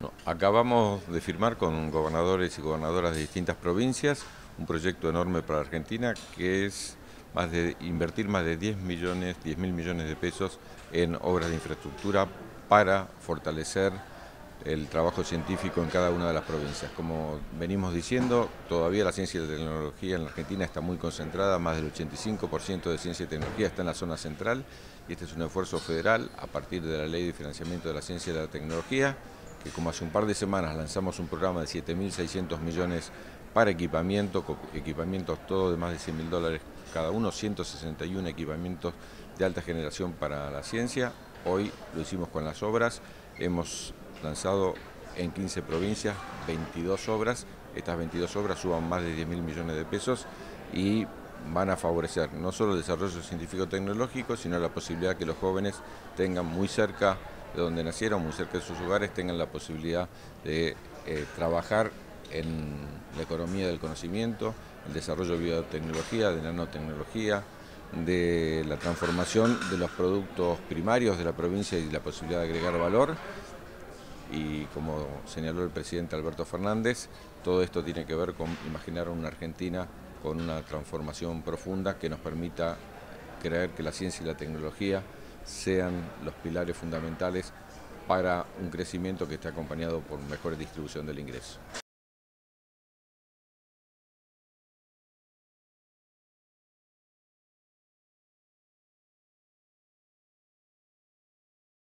No, acabamos de firmar con gobernadores y gobernadoras de distintas provincias un proyecto enorme para Argentina que es invertir más de 10.000 millones de pesos en obras de infraestructura para fortalecer el trabajo científico en cada una de las provincias. Como venimos diciendo, todavía la ciencia y la tecnología en la Argentina está muy concentrada, más del 85% de ciencia y tecnología está en la zona central, y este es un esfuerzo federal a partir de la Ley de Financiamiento de la Ciencia y la Tecnología, que como hace un par de semanas lanzamos un programa de 7.600 millones para equipamientos todo de más de $100.000 cada uno, 161 equipamientos de alta generación para la ciencia. Hoy lo hicimos con las obras, hemos lanzado en 15 provincias 22 obras, estas 22 obras suman más de 10.000 millones de pesos y van a favorecer no solo el desarrollo científico-tecnológico, sino la posibilidad que los jóvenes tengan muy cerca de donde nacieron, muy cerca de sus hogares, tengan la posibilidad de trabajar en la economía del conocimiento, el desarrollo de biotecnología, de nanotecnología, de la transformación de los productos primarios de la provincia y la posibilidad de agregar valor. Y como señaló el presidente Alberto Fernández, todo esto tiene que ver con imaginar una Argentina con una transformación profunda que nos permita creer que la ciencia y la tecnología sean los pilares fundamentales para un crecimiento que esté acompañado por mejor distribución del ingreso.